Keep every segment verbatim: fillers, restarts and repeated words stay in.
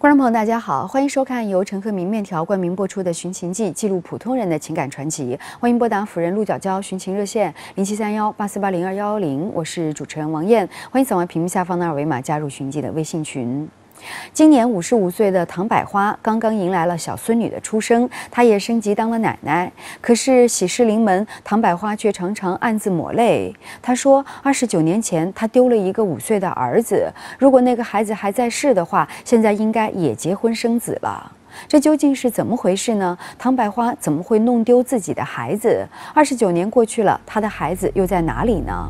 观众朋友，大家好，欢迎收看由陈鹤鸣面条冠名播出的《寻情记》，记录普通人的情感传奇。欢迎拨打辅仁鹿角礁寻情热线零七三幺八四八零二幺幺零，我是主持人王燕。欢迎扫描屏幕下方的二维码加入寻记的微信群。今年五十五岁的唐百花刚刚迎来了小孙女的出生，她也升级当了奶奶。可是喜事临门，唐百花却常常暗自抹泪。她说，二十九年前她丢了一个五岁的儿子，如果那个孩子还在世的话，现在应该也结婚生子了。这究竟是怎么回事呢？唐百花怎么会弄丢自己的孩子？二十九年过去了，她的孩子又在哪里呢？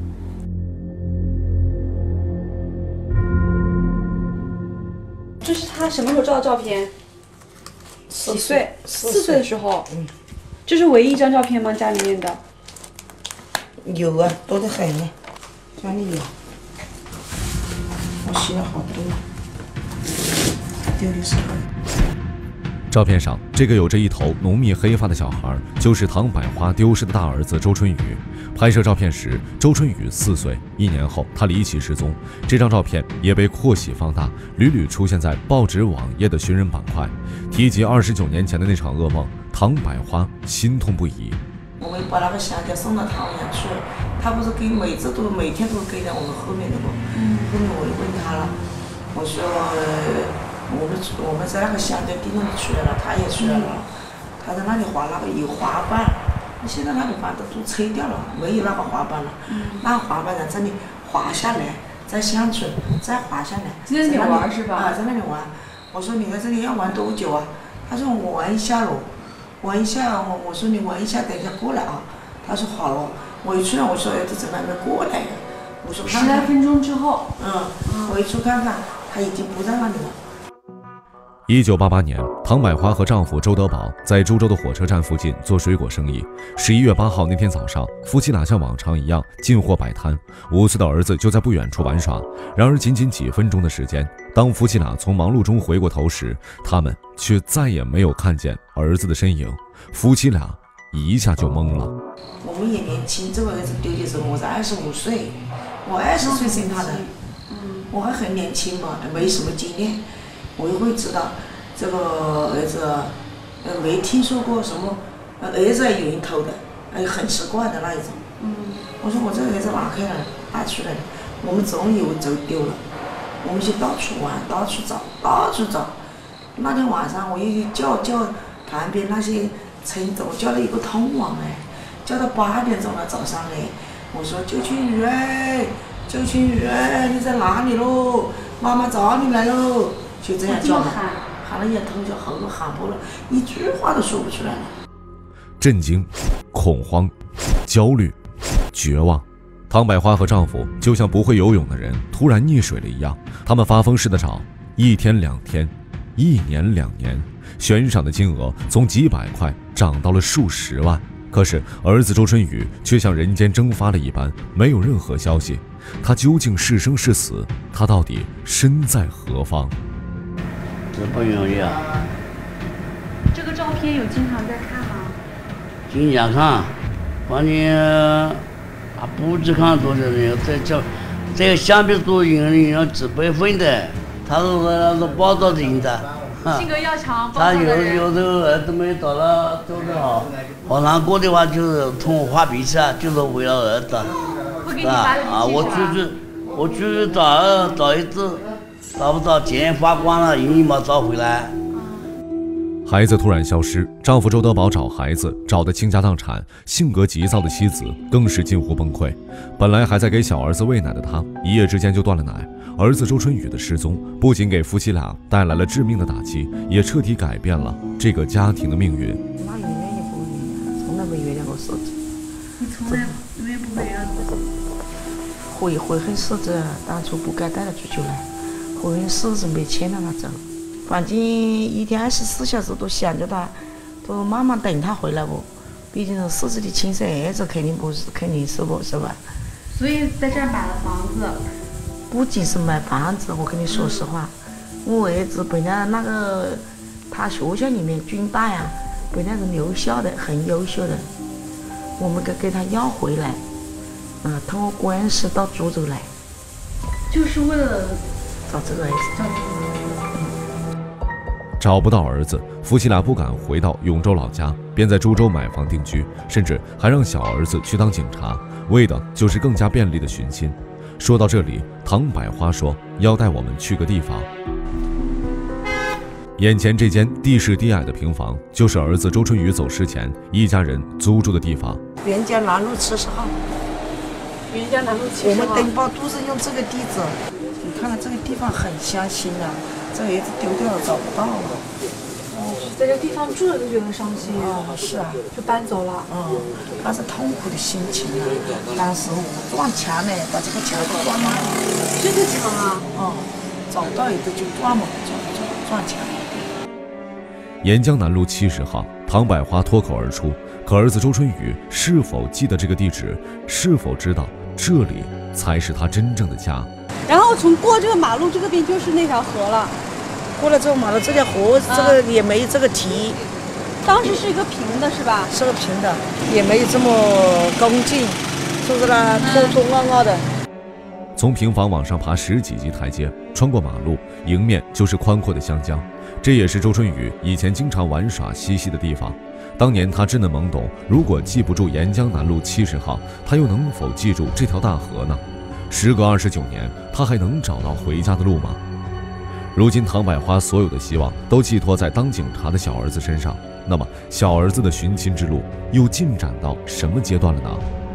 这是他什么时候照的照片？几岁？四岁的时候。嗯。这是唯一一张照片吗？家里面的？ 有啊，多得很呢。家里有，我洗了好多。丢的时候。 照片上，这个有着一头浓密黑发的小孩，就是唐百花丢失的大儿子周春雨。拍摄照片时，周春雨四岁。一年后，他离奇失踪。这张照片也被扩洗放大，屡屡出现在报纸网页的寻人板块，提及二十九年前的那场噩梦。唐百花心痛不已。 我们把那个香蕉送到他家去，他不是给每次都每天都给在我们后面的不？嗯。后面我就问他了，我说我们我们在那个香蕉地里出来了，他也出来了，他在那里滑那个有滑板。现在那个板都都拆掉了，没有那个滑板了。嗯、那个滑板在这里滑下来，在乡村再滑下来。 在那里玩是吧？ 啊，在那里玩。我说你在这里要玩多久啊？他说我玩一下喽，玩一下。我我说你玩一下，等一下过来啊。他说好了。我一出来，我说儿子怎么还没过来呀？我说看看。 十来分钟之后。 嗯。嗯我一出看看，他已经不在那里了。 一九八八年，唐百花和丈夫周德宝在株洲的火车站附近做水果生意。十一月八号那天早上，夫妻俩像往常一样进货摆摊，五岁的儿子就在不远处玩耍。然而，仅仅几分钟的时间，当夫妻俩从忙碌中回过头时，他们却再也没有看见儿子的身影。夫妻俩一下就懵了。 我们也年轻，这个儿子丢的时候我才二十五岁，我二十岁生他的，我还很年轻嘛，没什么经验。我也会知道，这个儿子，呃，没听说过什么，呃，儿子有人偷的，呃，很奇怪的那一种。嗯。我说我这个儿子哪去了？哪出来的？我们总以为走丢了，我们就到处玩，到处找，到处找。那天晚上我又叫叫旁边那些村子，我叫了一个通网哎，叫到八点钟了早上嘞。我说周春雨哎，周春雨哎，你在哪里喽？妈妈找你来喽！就这样叫嘛，喊了一通就喉咙喊破了，一句话都说不出来了。 震惊、恐慌、焦虑、绝望，唐百花和丈夫就像不会游泳的人突然溺水了一样，他们发疯似的找，一天两天，一年两年，悬赏的金额从几百块涨到了数十万。可是儿子周春雨却像人间蒸发了一般，没有任何消息。他究竟是生是死？他到底身在何方？ 这不容易啊！ 这个照片有经常在看吗？ 经常看，反正啊不止看多少人，在这这个相比多人要几百分的，他是那个报道型的。 性格要强， 他有有时候儿子没找到做得好，好难过的话就是冲我发脾气啊，就是为了儿子。 会给你发脾气啊！我出去，我出去找儿找一次，找不到，钱花光了，人也没找回来。 孩子突然消失，丈夫周德宝找孩子找得倾家荡产，性格急躁的妻子更是近乎崩溃。本来还在给小儿子喂奶的她，一夜之间就断了奶。儿子周春雨的失踪，不仅给夫妻俩带来了致命的打击，也彻底改变了这个家庭的命运。 那永远也不会原谅，从来没原谅过狮子。 你从来永远不会原谅自己。 悔悔恨狮子当初不该带他出去来，悔恨狮子没牵着他走。反正一天二十四小时都想着他，都妈妈等他回来不？毕竟是狮子的亲生儿子，肯定不是，肯定是不是吧？ 所以在这儿买了房子。 不仅是买房子，我跟你说实话，我儿子本来那个他学校里面军大呀，本来是留校的，很优秀的，我们给给他要回来，嗯、呃，通过官司到株洲来， 就是为了找这个儿子。 找这个儿子。 找不到儿子，夫妻俩不敢回到永州老家，便在株洲买房定居，甚至还让小儿子去当警察，为的就是更加便利的寻亲。说到这里，唐百花说要带我们去个地方。眼前这间地势低矮的平房，就是儿子周春雨走失前一家人租住的地方。 袁家南路七十号。 袁家南路七十号。 我们登报都是用这个地址。你看看这个地方很乡心啊，这儿子丢掉了，找不到了。 哦，在这个地方住了就觉得伤心。 哦，是啊， 就搬走了。 嗯，他是痛苦的心情啊。当时我撞墙呢，把这个墙给撞烂了。 这个墙啊？ 哦，找不到一个就撞嘛，撞撞撞墙。 沿江南路七十号，唐百花脱口而出。可儿子周春雨是否记得这个地址？是否知道这里才是他真正的家？ 然后从过这个马路这个边就是那条河了。 过了这个马路，这条河这个也没这个堤。 当时是一个平的，是吧？ 是个平的，也没这么恭敬，是不是啦？拖拖拉拉的。 从平房往上爬十几级台阶，穿过马路，迎面就是宽阔的湘江。这也是周春雨以前经常玩耍嬉戏的地方。当年他稚嫩懵懂，如果记不住沿江南路七十号，他又能否记住这条大河呢？时隔二十九年，他还能找到回家的路吗？如今唐百花所有的希望都寄托在当警察的小儿子身上，那么小儿子的寻亲之路又进展到什么阶段了呢？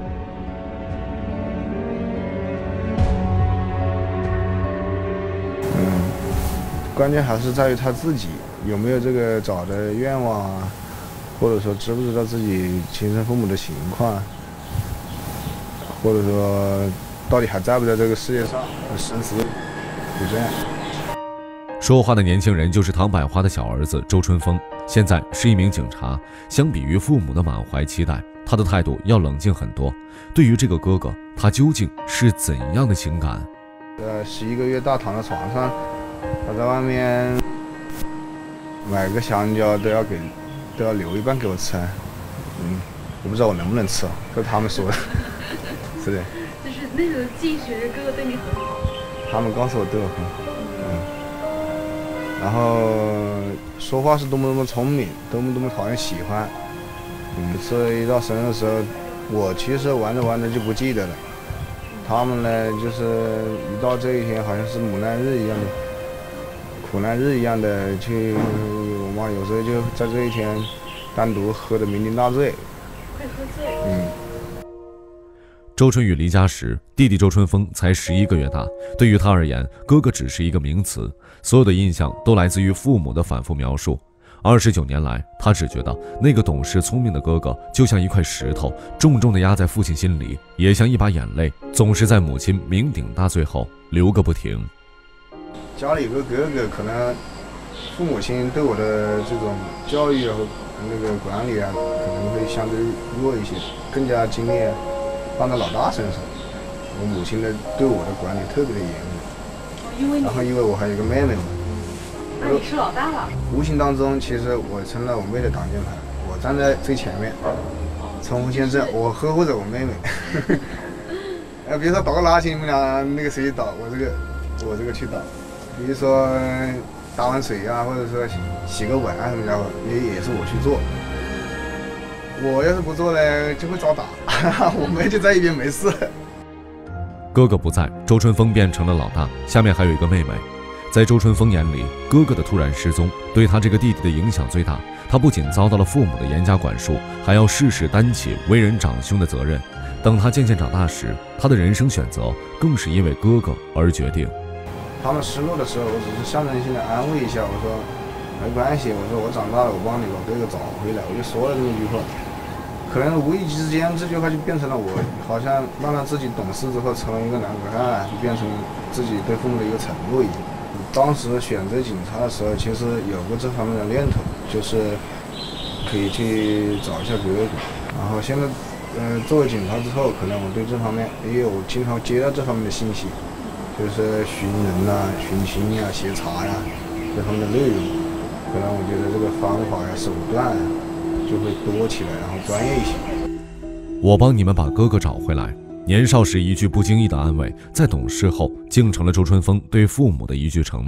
关键还是在于他自己有没有这个找的愿望啊，或者说知不知道自己亲生父母的情况，或者说到底还在不在这个世界上，生死就这样。 说话的年轻人就是唐百花的小儿子周春风，现在是一名警察。相比于父母的满怀期待，他的态度要冷静很多。对于这个哥哥，他究竟是怎样的情感？ 呃，十一个月大躺在床上。他在外面买个香蕉都要给，都要留一半给我吃。嗯，我不知道我能不能吃，这是他们说的。是的。 就是那时候记学着哥哥对你很好。 他们告诉我对我很好。嗯。然后说话是多么多么聪明，多么多么讨人喜欢。每次一到生日的时候，我其实玩着玩着就不记得了。他们呢，就是一到这一天，好像是母难日一样的。苦难日一样的去，我妈有时候就在这一天单独喝得酩酊大醉。 会喝醉。 嗯。 周春雨离家时，弟弟周春风才十一个月大。对于他而言，哥哥只是一个名词，所有的印象都来自于父母的反复描述。二十九年来，他只觉得那个懂事聪明的哥哥就像一块石头，重重地压在父亲心里，也像一把眼泪，总是在母亲酩酊大醉后流个不停。 家里有个哥哥，可能父母亲对我的这种教育和那个管理啊，可能会相对弱一些，更加精力放在老大身上。我母亲的对我的管理特别的严格， 因为然后因为我还有一个妹妹嘛， 那你是老大了。 无形当中，其实我成了我妹的挡箭牌，我站在最前面，冲锋陷阵，我呵护着我妹妹。呃，比如说倒个垃圾，你们俩那个谁倒，我这个我这个去倒。比如说打碗水啊，或者说洗洗个碗啊什么的，也也是我去做。我要是不做呢，就会遭打，我妹就在一边没事。 哥哥不在，周春风变成了老大，下面还有一个妹妹。在周春风眼里，哥哥的突然失踪对他这个弟弟的影响最大。他不仅遭到了父母的严加管束，还要事事担起为人长兄的责任。等他渐渐长大时，他的人生选择更是因为哥哥而决定。 他们失落的时候，我只是象征性的安慰一下，我说没关系，我说我长大了，我帮你把哥哥找回来，我就说了这么一句话。可能无意之间，这句话就变成了我好像让他自己懂事之后成为一个男子汉，就变成自己对父母的一个承诺一样。当时选择警察的时候，其实有过这方面的念头，就是可以去找一下哥哥。然后现在，嗯、呃，作为警察之后，可能我对这方面也有经常接到这方面的信息。就是寻人呐、啊、寻亲呀、协查呀这方面的内容，可能我觉得这个方法呀、手段啊就会多起来，然后专业一些。 我帮你们把哥哥找回来。年少时一句不经意的安慰，在懂事后竟成了周春风对父母的一句承诺。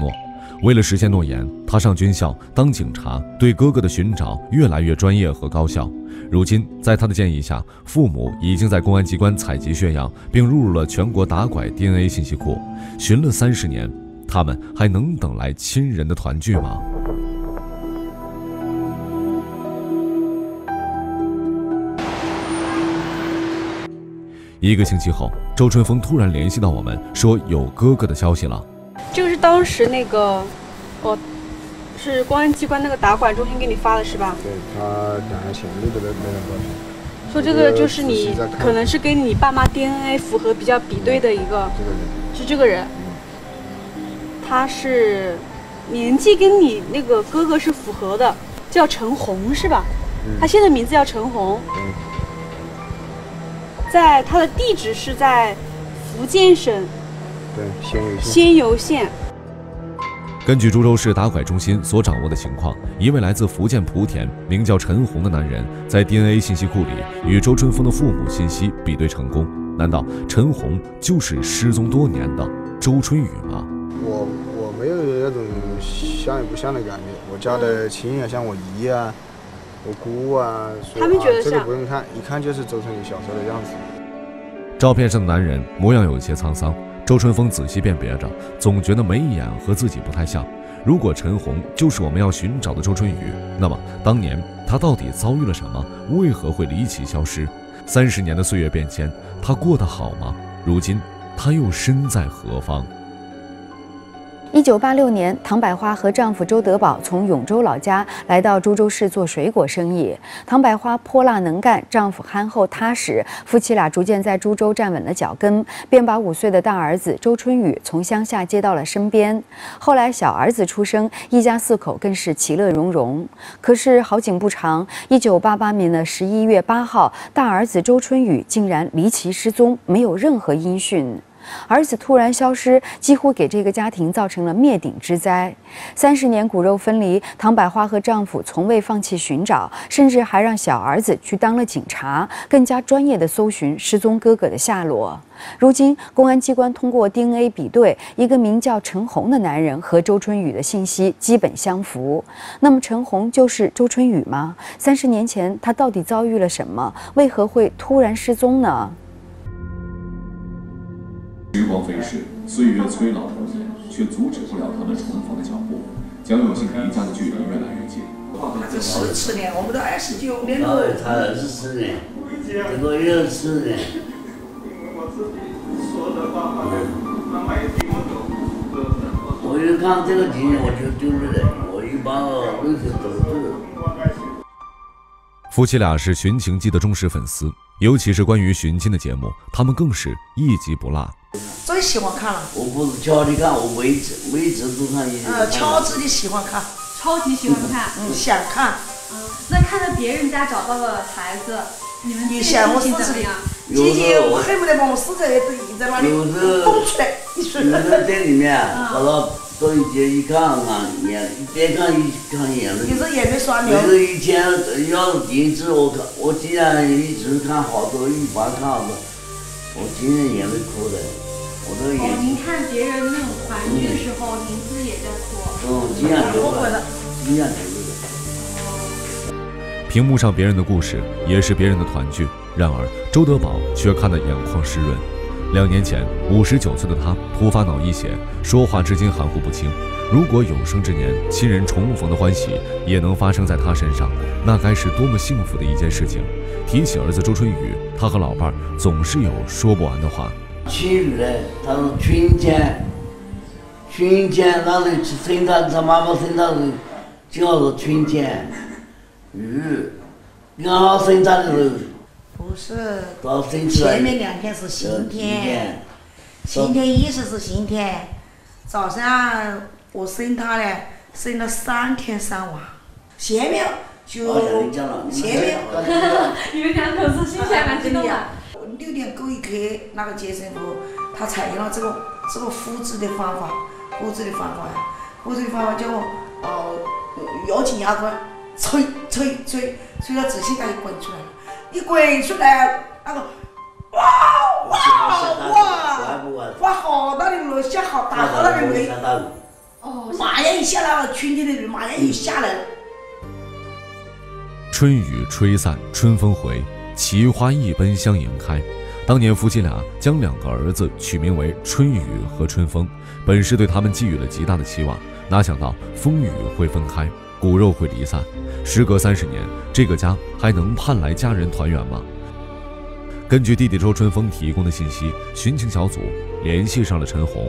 为了实现诺言，他上军校当警察，对哥哥的寻找越来越专业和高效。如今，在他的建议下，父母已经在公安机关采集血样，并录入了全国打拐 D N A 信息库。寻了三十年，他们还能等来亲人的团聚吗？一个星期后，周春风突然联系到我们，说有哥哥的消息了。 这个是当时那个，哦，是公安机关那个打拐中心给你发的是吧？ 对，他两年前录的那那张照片。 说这个就是你，可能是跟你爸妈 D N A 符合比较比对的一个， 这个人是这个人。他是年纪跟你那个哥哥是符合的，叫陈红是吧？ 嗯、 他现在名字叫陈红。 嗯。 在他的地址是在福建省对仙游县。 仙游县。 根据株洲市打拐中心所掌握的情况，一位来自福建莆田、名叫陈红的男人，在 D N A 信息库里与周春风的父母信息比对成功。难道陈红就是失踪多年的周春雨吗？ 我我没有那种像与不像的感觉，我家的亲人像我姨啊、我姑啊， 他们觉得啊、这个不用看，一看就是周春雨小时候的样子。 照片上的男人模样有些沧桑，周春风仔细辨别着，总觉得眉眼和自己不太像。如果陈红就是我们要寻找的周春雨，那么当年他到底遭遇了什么？为何会离奇消失？三十年的岁月变迁，他过得好吗？如今他又身在何方？ 一九八六年，唐百花和丈夫周德宝从永州老家来到株洲市做水果生意。唐百花泼辣能干，丈夫憨厚踏实，夫妻俩逐渐在株洲站稳了脚跟，便把五岁的大儿子周春雨从乡下接到了身边。后来小儿子出生，一家四口更是其乐融融。可是好景不长，一九八八年的十一月八号，大儿子周春雨竟然离奇失踪，没有任何音讯。儿子突然消失，几乎给这个家庭造成了灭顶之灾。三十年骨肉分离，唐百花和丈夫从未放弃寻找，甚至还让小儿子去当了警察，更加专业地搜寻失踪哥哥的下落。如今，公安机关通过 D N A 比对，一个名叫陈红的男人和周春雨的信息基本相符。那么，陈红就是周春雨吗？三十年前，他到底遭遇了什么？为何会突然失踪呢？ 时光飞逝，岁月催老人年，却阻止不了他们重逢的脚步，将有幸离家的距离越来越近。 这十七年，我们都二十九年了。 他二十四年，这个也二十年。我一看这个景，我就丢了人，我一把东西走走。 夫妻俩是《寻情记》的忠实粉丝，尤其是关于寻亲的节目，他们更是一集不落。 最喜欢看了。 我不是瞧你看，我每次每次都看一集。 呃，乔治的喜欢看， 超级喜欢看， 嗯，想看。 嗯，那看到别人家找到了孩子，你们你想我心自己情怎么样？ 姐姐，我恨不得把我死在都印在那里，蹦出来。 有时在里面，把它到一节一看看眼，一边看一看眼泪。 有时眼泪刷流。 有时以前要是电视，我看我竟然一直看好多，一般看好多，我今天眼泪哭的。我这个眼。 哦，您看别人那种团聚的时候，您自己也在哭。 嗯，经常流的，经常流的。 屏幕上别人的故事，也是别人的团聚。然而，周德宝却看得眼眶湿润。两年前，五十九岁的他突发脑溢血，说话至今含糊不清。如果有生之年亲人重逢的欢喜也能发生在他身上，那该是多么幸福的一件事情。提起儿子周春雨，他和老伴儿总是有说不完的话。 春雨呢，他是春天，春天那里去生他，他妈妈生他是正好是春天，雨刚好生他的时候。 不是，前面两天是晴天，晴天一时是晴天，早上我生他呢，生了三天三晚，前面就前面， 你们两口子心情还蛮激动的。 六点勾一刻，那个接生妇她采用了这个这个复制的方法，复制的方法，复制的方法叫呃咬紧牙关，吹吹吹吹到仔细，它就滚出来了。一滚出来，那个哇哇哇，哇好大的雷，下好大好大的雷， 哦，马上一下来了，春天的雨马上一下来了。 春雨吹散春风回，奇花一奔相迎开。当年夫妻俩将两个儿子取名为春雨和春风，本是对他们寄予了极大的期望，哪想到风雨会分开，骨肉会离散。时隔三十年，这个家还能盼来家人团圆吗？根据弟弟周春风提供的信息，寻情小组联系上了陈红。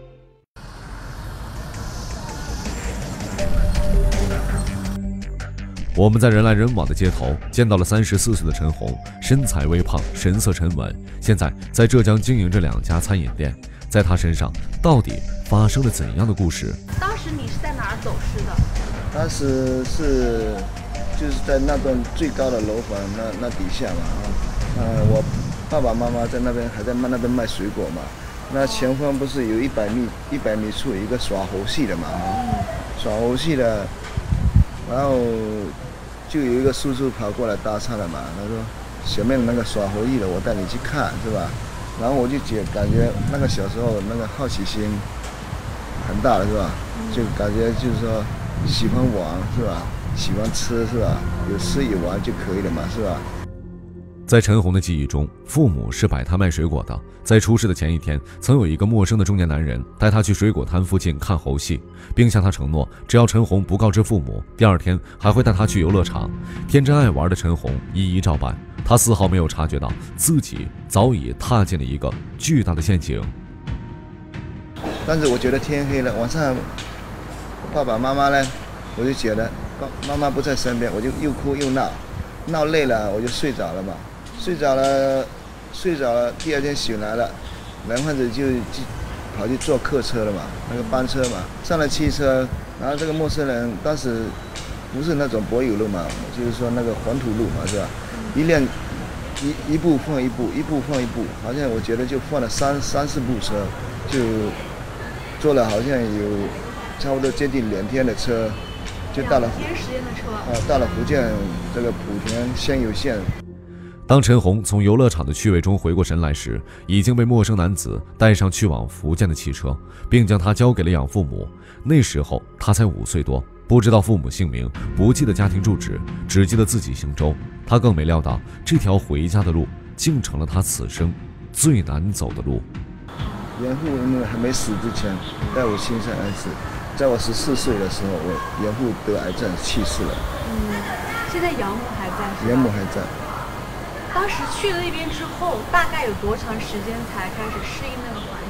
我们在人来人往的街头见到了三十四岁的陈红，身材微胖，神色沉稳，现在在浙江经营着两家餐饮店。在他身上到底发生了怎样的故事？ 当时你是在哪儿走失的？ 当时是就是在那栋最高的楼房那那底下嘛啊，呃，我爸爸妈妈在那边还在卖那边卖水果嘛。那前方不是有一百米一百米处有一个耍猴戏的嘛啊，耍猴戏的，然后就有一个叔叔跑过来搭讪了嘛，他说前面那个耍猴戏的我带你去看是吧？然后我就觉感觉那个小时候那个好奇心很大了是吧？就感觉就是说喜欢玩是吧？喜欢吃是吧？有吃有玩就可以了嘛是吧？ 在陈红的记忆中，父母是摆摊卖水果的。在出事的前一天，曾有一个陌生的中年男人带他去水果摊附近看猴戏，并向他承诺，只要陈红不告知父母，第二天还会带他去游乐场。天真爱玩的陈红一一照办，他丝毫没有察觉到自己早已踏进了一个巨大的陷阱。 但是我觉得天黑了，晚上爸爸妈妈呢，我就觉得妈妈不在身边，我就又哭又闹，闹累了我就睡着了嘛，睡着了，睡着了，第二天醒来了，男汉子就就跑去坐客车了嘛，那个班车嘛，上了汽车，然后这个陌生人当时不是那种柏油路嘛，就是说那个黄土路嘛，是吧？一辆一一步放一步，一步放一步，好像我觉得就放了三三四部车，就坐了好像有差不多接近两天的车，就到了两天时间的车啊，到了福建这个莆田仙游县。 当陈红从游乐场的趣味中回过神来时，已经被陌生男子带上去往福建的汽车，并将他交给了养父母。那时候他才五岁多，不知道父母姓名，不记得家庭住址，只记得自己姓周。他更没料到，这条回家的路竟成了他此生最难走的路。 养父因为还没死之前，在我亲生儿子，在我十四岁的时候，我养父得癌症去世了。 嗯，现在养母还在是吧？ 养母还在。 当时去了那边之后，大概有多长时间才开始适应那个环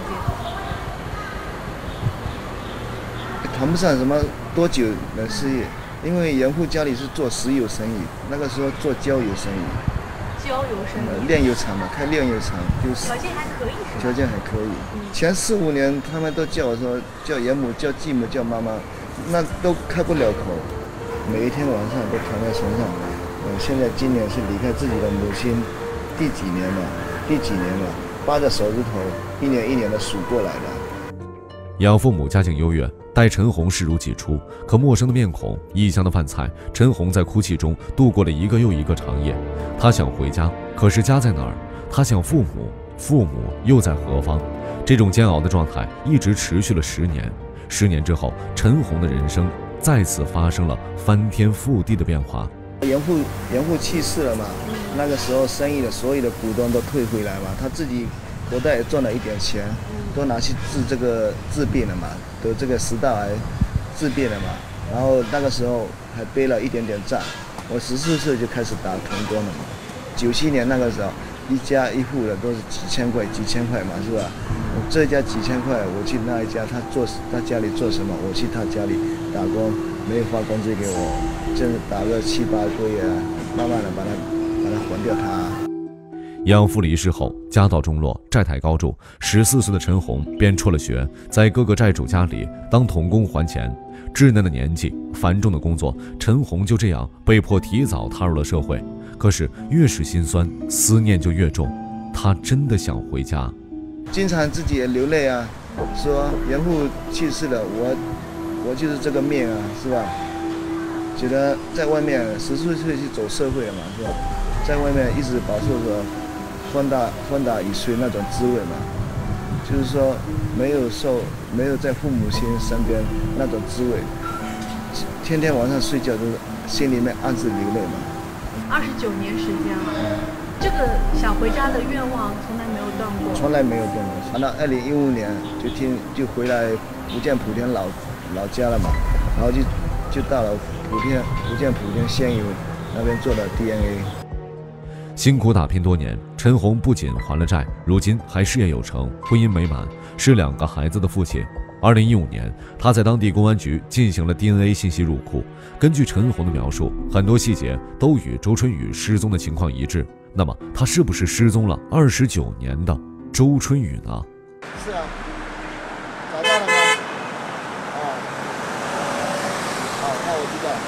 境？ 谈不上什么多久能适应，因为养父家里是做石油生意，那个时候做焦油生意。 焦油生意。 呃，炼油厂嘛，开炼油厂就是。 条件还可以是吧？ 条件还可以。嗯、前四五年他们都叫我说叫养母、叫继母、叫妈妈，那都开不了口，每一天晚上都躺在床上。呃，现在今年是离开自己的母亲第几年了？第几年了？扒着手指头，一年一年的数过来的。 养父母家境优越，待陈红视如己出。可陌生的面孔，异乡的饭菜，陈红在哭泣中度过了一个又一个长夜。她想回家，可是家在哪儿？她想父母，父母又在何方？这种煎熬的状态一直持续了十年。十年之后，陈红的人生再次发生了翻天覆地的变化。 养父养父去世了嘛，那个时候生意的所有的股东都退回来嘛，他自己口袋也赚了一点钱，都拿去治这个治病了嘛，得这个食道癌治病了嘛，然后那个时候还背了一点点债，我十四岁就开始打童工了嘛，九七年那个时候一家一户的都是几千块几千块嘛，是吧？我这家几千块，我去那一家他做他家里做什么，我去他家里打工，没有发工资给我，就是打个七八个月，慢慢的把它把它还掉他。 养父离世后，家道中落，债台高筑。十四岁的陈红便辍了学，在各个债主家里当童工还钱。稚嫩的年纪，繁重的工作，陈红就这样被迫提早踏入了社会。可是越是心酸，思念就越重。他真的想回家， 经常自己也流泪啊，说养父去世了，我我就是这个命啊，是吧？觉得在外面十四岁去走社会了嘛，是吧？在外面一直饱受着风大风大雨碎那种滋味嘛， 就是说没有受，没有在父母亲身边那种滋味，天天晚上睡觉都是心里面暗自流泪嘛。 二十九年时间了，这个想回家的愿望从来没有断过。 从来没有断过。到二零一五年就听就回来福建莆田老老家了嘛，然后就就到了莆田福建莆田县医那边做了 D N A。 辛苦打拼多年，陈红不仅还了债，如今还事业有成，婚姻美满，是两个孩子的父亲。二零一五年，他在当地公安局进行了 D N A 信息入库。根据陈红的描述，很多细节都与周春雨失踪的情况一致。那么，他是不是失踪了二十九年的周春雨呢？ 是啊，找到了吗？哦，好，那我知道。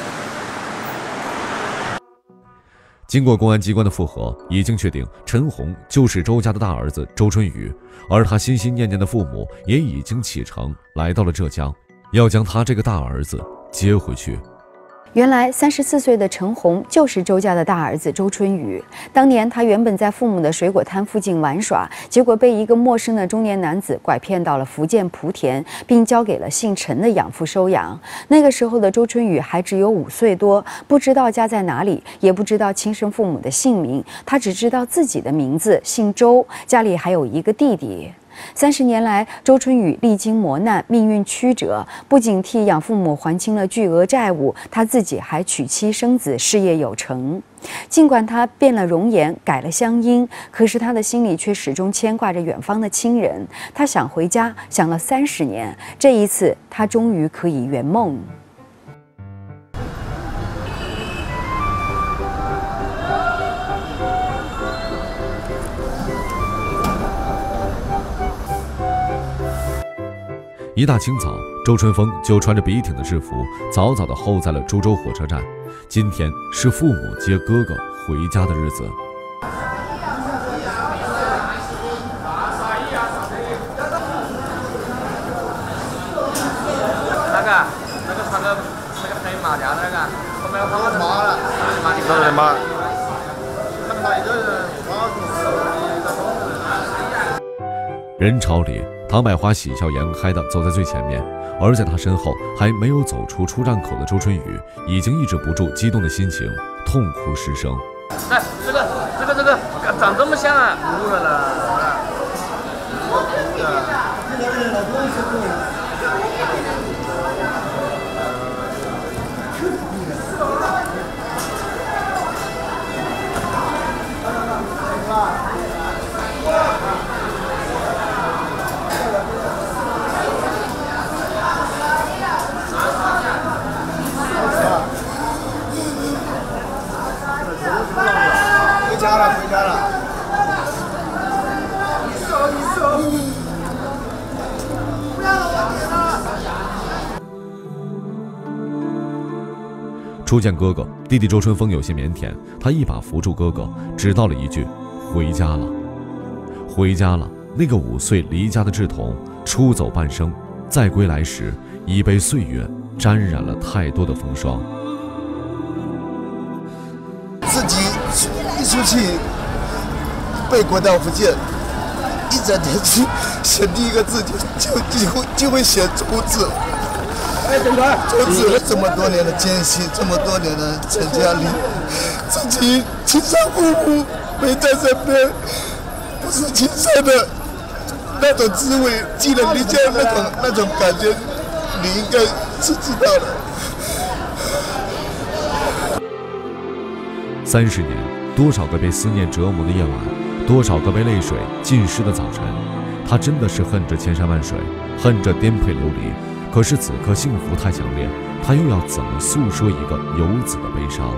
经过公安机关的复核，已经确定陈红就是周家的大儿子周春雨，而他心心念念的父母也已经启程来到了浙江，要将他这个大儿子接回去。 原来三十四岁的陈红就是周家的大儿子周春雨。当年他原本在父母的水果摊附近玩耍，结果被一个陌生的中年男子拐骗到了福建莆田，并交给了姓陈的养父收养。那个时候的周春雨还只有五岁多，不知道家在哪里，也不知道亲生父母的姓名，他只知道自己的名字姓周，家里还有一个弟弟。三十年来，周春雨历经磨难，命运曲折，不仅替养父母还清了巨额债务，他自己还娶妻生子，事业有成。尽管他变了容颜，改了乡音，可是他的心里却始终牵挂着远方的亲人。他想回家，想了三十年，这一次他终于可以圆梦。 一大清早，周春风就穿着笔挺的制服，早早地候在了株洲火车站。今天是父母接哥哥回家的日子。 那个，那个穿个那个黑马甲的那个，后面他妈的马了，马你看什么？看到一个人， 人潮里，唐百花喜笑颜开地走在最前面，而在他身后还没有走出出站口的周春雨，已经抑制不住激动的心情，痛哭失声。 哎，这个这个这个长这么像啊！哭了呢。 回家了，回家了。 你手，你手，不要了，我点了。 初见哥哥，弟弟周春风有些腼腆，他一把扶住哥哥，只道了一句：“回家了，回家了。”那个五岁离家的稚童，出走半生，再归来时，已被岁月沾染了太多的风霜。 自己一出去被拐到福建，一整天去写第一个字就就就会就会写周字。哎，等会儿，周字这么多年的艰辛，这么多年的成家立业，自己亲生父母没在身边，不是亲生的那种滋味，寄人篱下那种那种感觉，你应该是知道的。 三十年，多少个被思念折磨的夜晚，多少个被泪水浸湿的早晨，他真的是恨着千山万水，恨着颠沛流离。可是此刻幸福太强烈，他又要怎么诉说一个游子的悲伤？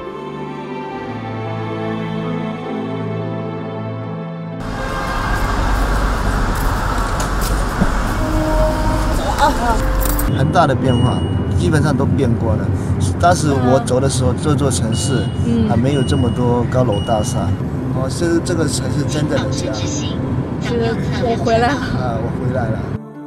很大的变化，基本上都变过了。当时我走的时候，这座城市还没有这么多高楼大厦。哦，是这个城市真正的家。 觉得我回来了啊，我回来了。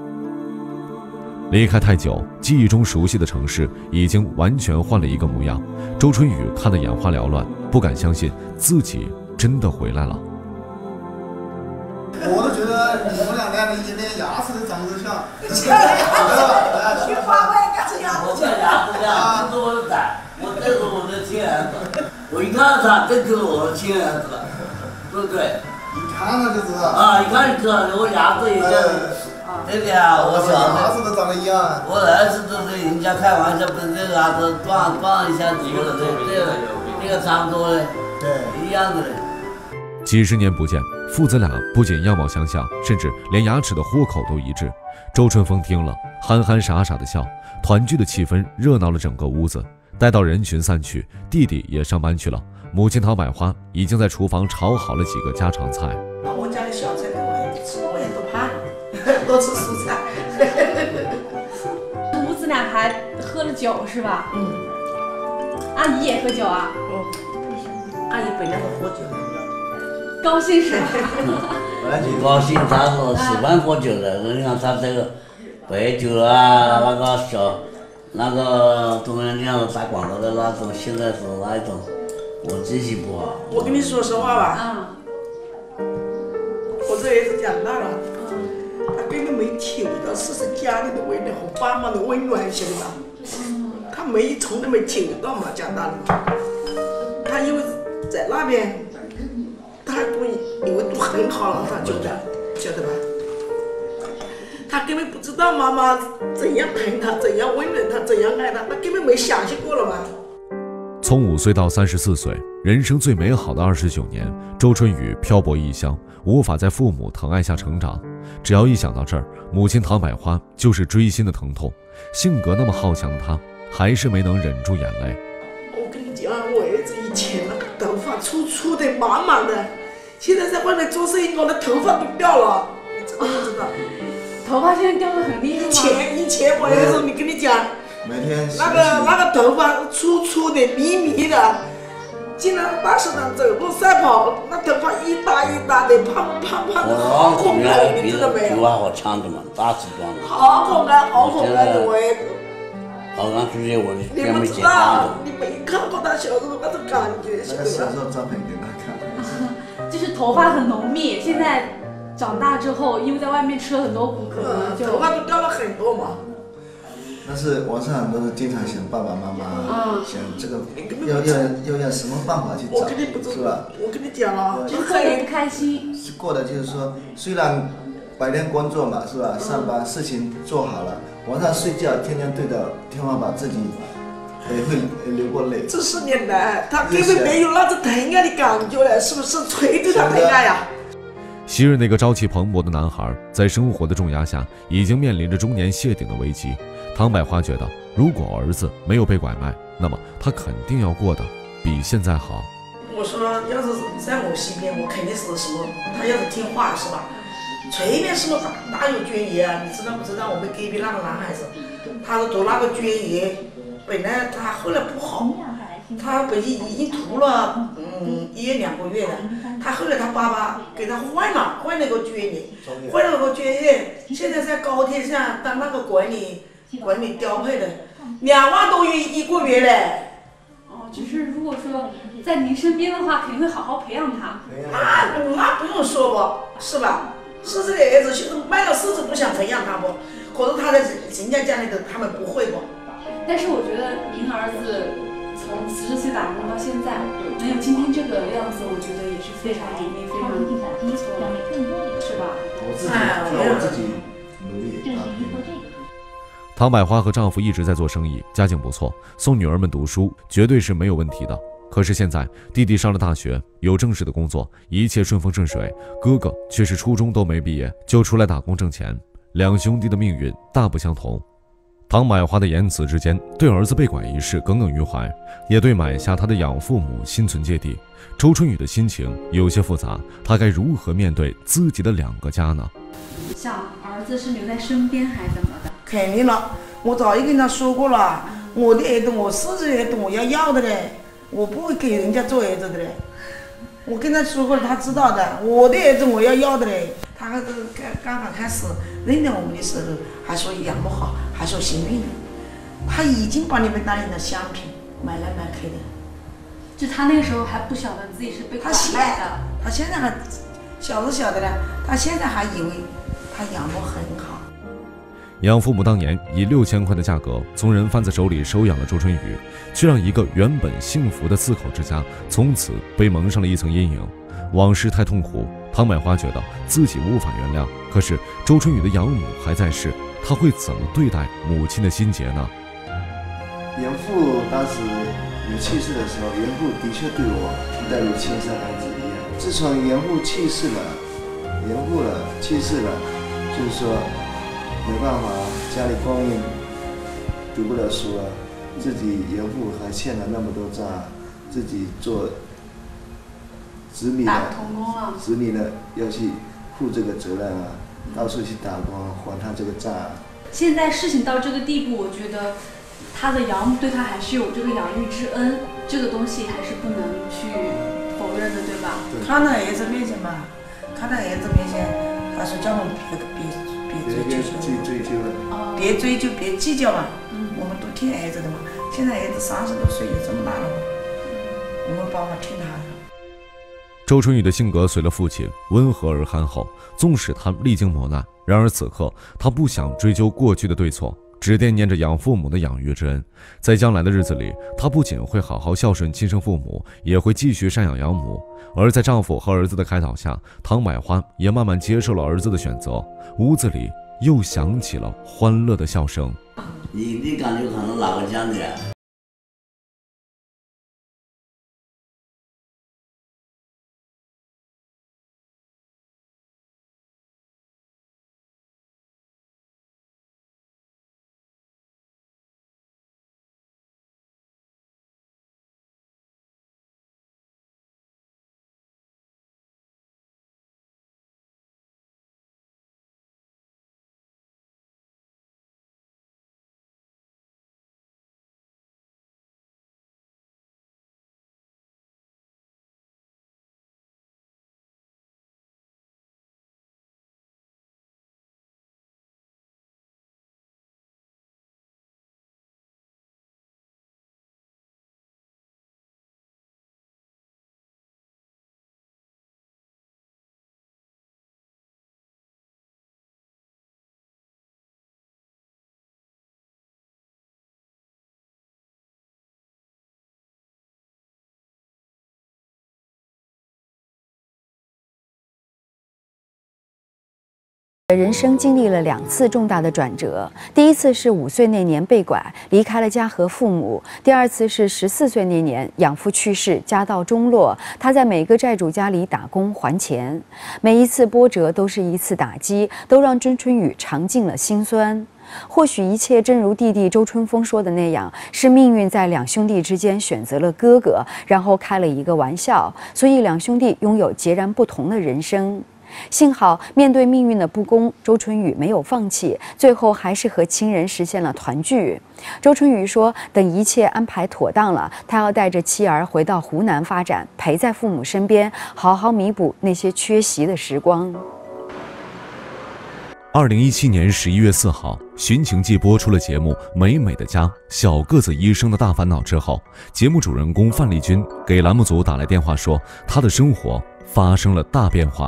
离开太久，记忆中熟悉的城市已经完全换了一个模样。周春雨看得眼花缭乱，不敢相信自己真的回来了。 我都觉得你们俩那样一连牙齿都长得像。 你话我也干成牙我这牙齿呀，这是我的胆，我这是我的亲儿子，我一看他，这就是我的亲儿子，对不对？ 你看他就知道。 啊，一看就知道，我牙齿也像，对不对啊？我小牙齿都长得一样。 我儿子都是人家开玩笑，不是这个牙齿撞撞一下子，这个这个这个差不多的， 对， 一样的。 几十年不见，父子俩不仅样貌相像，甚至连牙齿的豁口都一致。周春风听了，憨憨傻傻的笑，团聚的气氛热闹了整个屋子。待到人群散去，弟弟也上班去了，母亲唐百花已经在厨房炒好了几个家常菜。 我家的小菜我也吃，我也都怕，多吃蔬菜。 母子俩还喝了酒是吧？ 嗯。 阿姨也喝酒啊？ 嗯。阿姨本来是喝酒的。 高兴是吧？ 高兴，他是喜欢喝酒的。你看他这个白酒啊，那个小，那个中央电视打广告的那种，现在是那一种，我记性不好。 我跟你说实话吧， 嗯， 我这儿子长大了，他根本没体会到是是家里的温暖和爸妈的温暖，晓得吧？他没从来没体会到嘛，长大了，他因为在那边。他不以为都很好了，他觉得，晓得吧？他根本不知道妈妈怎样疼他，怎样温暖他，怎样爱他，他根本没想象过了嘛。 从五岁到三十四岁，人生最美好的二十九年，周春雨漂泊异乡，无法在父母疼爱下成长。只要一想到这儿，母亲唐百花就是锥心的疼痛。性格那么好强的她，还是没能忍住眼泪。 我跟你讲，我儿子以前那个头发粗粗的、满满的，现在在外面做生意，我的头发都掉了，你知道不知道？ 头发现在掉得很厉害吗？ 以前以前我儿子，你跟你讲， 每天那个那个头发粗粗的、密密的，经常大市场走路赛跑，那头发一搭一搭的，胖胖胖的，好恐怖，你知道没有？ 头发好长的嘛，大紫装的。 好恐怖，好恐怖的我儿子。 好像出去我你不知道，你没看过他小时候那种感觉， 那个小时候照片给他看。 就是头发很浓密，现在长大之后，因为在外面吃了很多苦，可能就头发都掉了很多嘛。 但是网上很多人经常想爸爸妈妈，想这个要要要要什么办法去找，是吧？ 我跟你讲啊， 就特别不开心。 过的就是说，虽然白天工作嘛，是吧？上班事情做好了，晚上睡觉天天对着天花板，自己也会流过泪。 这十年来，他根本没有那种疼爱的感觉了，是不是？谁对他疼爱呀？ 昔日那个朝气蓬勃的男孩，在生活的重压下，已经面临着中年谢顶的危机。唐百花觉得，如果儿子没有被拐卖，那么他肯定要过得比现在好。 我说，要是在我身边，我肯定是什么，他要是听话，是吧？随便什么哪哪有捐爷啊？你知道不知道？我们隔壁那个男孩子，他是读那个捐爷，本来他后来不好，他本已已经读了嗯一月两个月了，他后来他爸爸给他换了换了个捐爷，换了个捐爷，现在在高铁上当那个管理管理调配的，两万多元一个月嘞。 哦，就是如果说在您身边的话，肯定会好好培养他。 那那不用说吧，是吧？狮子的儿子就是卖了狮子不想培养他不，可是他在人家家里的他们不会不。 但是我觉得您儿子从四十岁打工到现在，能有今天这个样子，我觉得也是非常努力，非常不错的，是吧？ 我自己，我自己努力啊。 唐百花和丈夫一直在做生意，家境不错，送女儿们读书绝对是没有问题的。可是现在弟弟上了大学，有正式的工作，一切顺风顺水，哥哥却是初中都没毕业就出来打工挣钱，两兄弟的命运大不相同。唐百花的言辞之间，对儿子被拐一事耿耿于怀，也对买下他的养父母心存芥蒂。周春雨的心情有些复杂，他该如何面对自己的两个家呢？ 像儿子是留在身边还怎么的？ 肯定了，我早就跟他说过了，我的儿子，我狮子儿子我要要的嘞，我不会给人家做儿子的嘞。我跟他说过了，他知道的，我的儿子我要要的嘞。他刚刚刚开始认得我们的时候，还说养不好，还说行病，他已经把你们当成了商品买来买去的。 就他那个时候还不晓得自己是被拐卖的。 他现在还小是晓得的，他现在还以为他养母很好。 养父母当年以六千块的价格从人贩子手里收养了周春雨，却让一个原本幸福的四口之家从此被蒙上了一层阴影。往事太痛苦，唐百花觉得自己无法原谅。可是周春雨的养母还在世，她会怎么对待母亲的心结呢？ 养父当时有去世的时候，养父的确对我带如亲生儿子一样。自从养父去世了，养父了去世了，就是说没办法，家里供应读不了书啊，自己养父还欠了那么多债，自己做子女的，子女的要去负这个责任啊，到处去打工还他这个债啊。 现在事情到这个地步，我觉得他的养母对他还是有这个养育之恩，这个东西还是不能去否认的，对吧？ 看到儿子面前嘛，看到儿子面前，他说叫我们别别别追究了，别追究，别计较嘛。嗯，我们都听儿子的嘛。现在儿子三十多岁，也这么大了，我们爸爸听他的。 周春雨的性格随了父亲，温和而憨厚，纵使他历经磨难，然而此刻他不想追究过去的对错，只惦念着养父母的养育之恩。在将来的日子里，她不仅会好好孝顺亲生父母，也会继续赡养养母。而在丈夫和儿子的开导下，唐百花也慢慢接受了儿子的选择。屋子里又响起了欢乐的笑声。 你你感觉可能哪个讲的？ 人生经历了两次重大的转折，第一次是五岁那年被拐，离开了家和父母；第二次是十四岁那年，养父去世，家道中落，他在每个债主家里打工还钱。每一次波折都是一次打击，都让周春雨尝尽了辛酸。或许一切正如弟弟周春风说的那样，是命运在两兄弟之间选择了哥哥，然后开了一个玩笑，所以两兄弟拥有截然不同的人生。幸好面对命运的不公，周春雨没有放弃，最后还是和亲人实现了团聚。周春雨说，等一切安排妥当了，他要带着妻儿回到湖南发展，陪在父母身边，好好弥补那些缺席的时光。 二零一七年十一月四号，《寻情记》播出了节目《美美的家：小个子医生的大烦恼》之后，节目主人公范丽君给栏目组打来电话说，她的生活发生了大变化。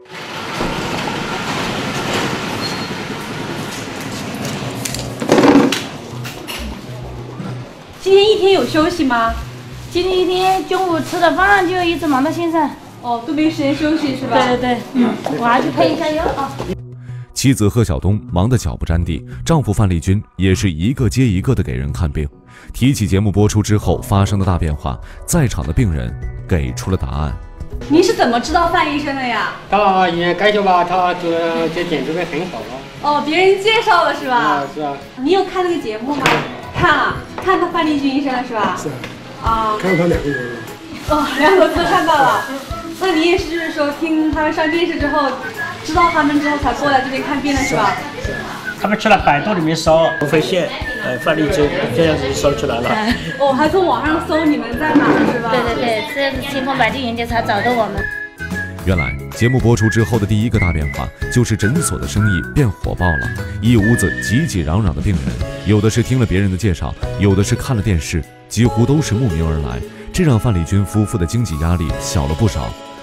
今天一天有休息吗？ 今天一天中午吃了饭就一直忙到现在。 哦，都没时间休息是吧？ 对对对，嗯，我还去配一下药啊。 妻子贺晓东忙得脚不沾地，丈夫范丽君也是一个接一个的给人看病。提起节目播出之后发生的大变化，在场的病人给出了答案。 您是怎么知道范医生的呀？ 他也介绍吧，他这这点子的很好啊。 哦，别人介绍的是吧？ 啊，是啊。 你有看那个节目吗？看了，看到范丽君医生了是吧？ 是。 啊。 看到他两个人了。 哦，两口子都看到了。那你也是，就是说听他们上电视之后，知道他们之后才过来这边看病的是吧？ 是。他们去了百度里面搜无非县，呃，范丽君，这样子就搜出来了。 哦，还从网上搜你们在哪是吧？ 对对对，这样子千方百计人家才找到我们。 原来节目播出之后的第一个大变化，就是诊所的生意变火爆了，一屋子挤挤攘攘的病人，有的是听了别人的介绍，有的是看了电视，几乎都是慕名而来，这让范丽君夫妇的经济压力小了不少。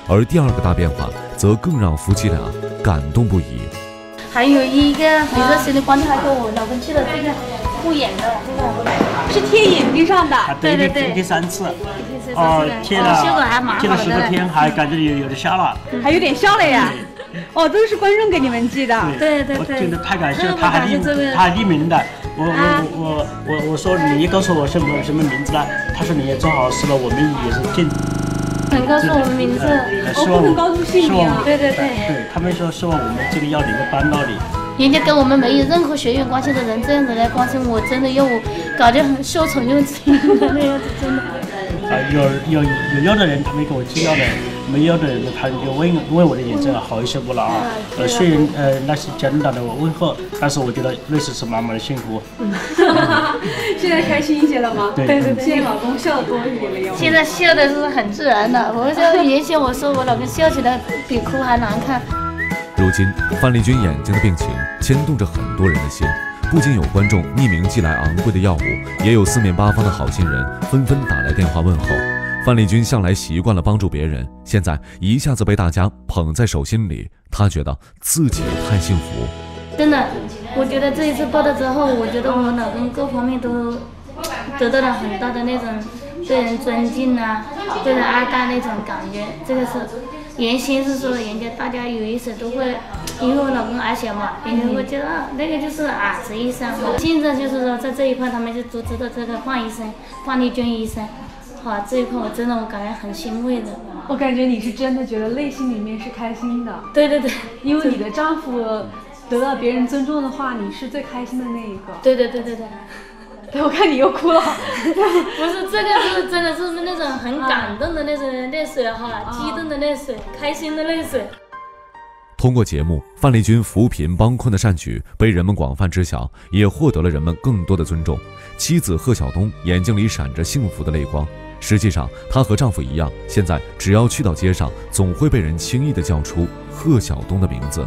而第二个大变化则更让夫妻俩感动不已。 还有一个，比如说现在光天还给我老公去了这个护眼的，这个是贴眼睛上的。 对对对， 一天三次。哦，贴了， 效果还蛮好的。 贴了十多天，还感觉有有点效了， 还有点效了呀。哦，都是观众给你们寄的。 对对对。 我真的太感谢了，他还匿他还匿名的。我我我我我说你告诉我什么什么名字了？他说你也做好事了，我们也是尽。 不能告诉我们名字， 我不能告诉姓名啊。 对对对。 对他们说希望我们这个要能够帮到你。 人家跟我们没有任何血缘关系的人这样子来关心我，真的让我感觉很受宠若惊的那样子，真的。 啊，有有有要的人他们给我寄药的，没要的人他就问问我的眼睛好一些不了啊。呃，虽然呃那是简短的问候，但是我觉得那是是满满的幸福。 现在开心一些了吗？ 对对对。现在老公笑得多一点了哟。 现在笑的是很自然的，我说原先我说我老公笑起来比哭还难看。 如今，范丽君眼睛的病情牵动着很多人的心，不仅有观众匿名寄来昂贵的药物，也有四面八方的好心人纷纷打来电话问候。范丽君向来习惯了帮助别人，现在一下子被大家捧在手心里，她觉得自己太幸福。 真的，我觉得这一次报道之后，我觉得我老公各方面都得到了很大的那种对人尊敬啊，对人爱戴那种感觉。这个是原先是说人家大家有意思都会，因为我老公矮小嘛，人家会觉得啊那个就是矮子医生。现在就是说在这一块他们就都知道这个范医生，范丽君医生。好，这一块我真的我感觉很欣慰的。 我感觉你是真的觉得内心里面是开心的。 对对对， 因为你的丈夫得到别人尊重的话，你是最开心的那一个。 对对对对对。 对，我看你又哭了。 不是，这个是真的是那种很感动的那种泪水哈，啊、激动的泪水，开心的泪水。 通过节目，范丽君扶贫帮困的善举被人们广泛知晓，也获得了人们更多的尊重。妻子贺晓东眼睛里闪着幸福的泪光。实际上，她和丈夫一样，现在只要去到街上，总会被人轻易地叫出贺晓东的名字。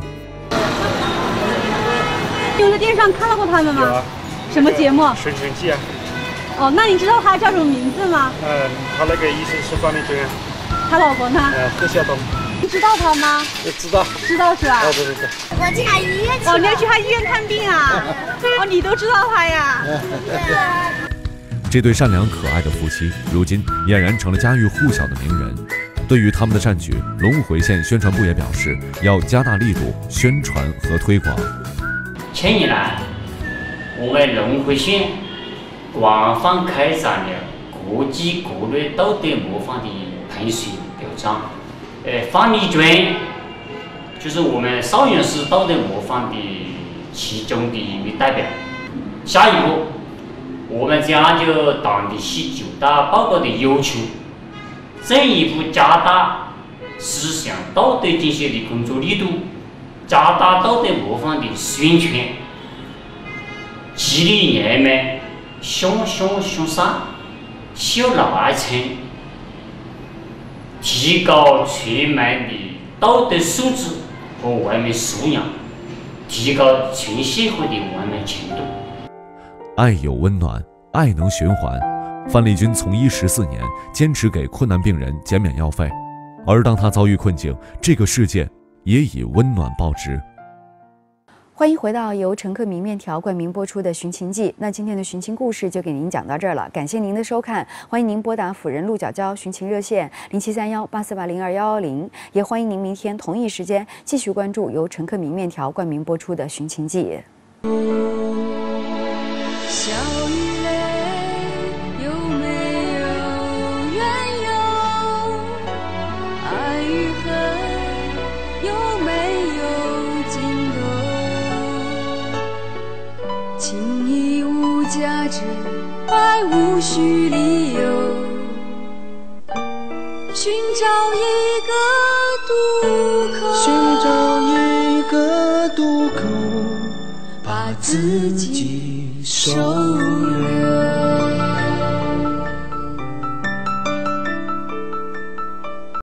你有在电视上看到过他们吗？ 有啊。 什么节目？ 寻秦记啊。 哦，那你知道他叫什么名字吗？ 嗯，他那个医生是范丽君。 她老公呢？ 呃，贺晓东。 你知道他吗？ 我知道。 知道是吧？ 哦，对对对。 我去他医院去。 哦，你要去他医院看病啊？哦，你都知道他呀？ 对啊。 这对善良可爱的夫妻，如今俨然成了家喻户晓的名人。对于他们的善举，龙回县宣传部也表示，要加大力度宣传和推广。 近年来，我们龙回县广泛开展了国际国内道德模范的培训表彰。呃，范丽君就是我们邵阳市道德模范的其中的一名代表。下一步，我们将按照党的十九大报告的要求，进一步加大思想道德建设的工作力度，加大道德模范的宣传，激励人们向上向善、孝老爱亲，提高全民的道德素质和文明素养，提高全社会的文明程度。 爱有温暖，爱能循环。范丽君从医十四年，坚持给困难病人减免药费，而当她遭遇困境，这个世界也以温暖报之。 欢迎回到由陈克明面条冠名播出的《寻秦记》。那今天的寻秦故事就给您讲到这儿了，感谢您的收看。欢迎您拨打辅仁鹿角礁寻秦热线零七三幺八四八零二幺幺零，也欢迎您明天同一时间继续关注由陈克明面条冠名播出的《寻秦记》。 笑与泪有没有缘由？爱与恨有没有尽头？情义无价值，爱无需理由。寻找一个渡口， 寻找一个渡口， 把自己收留。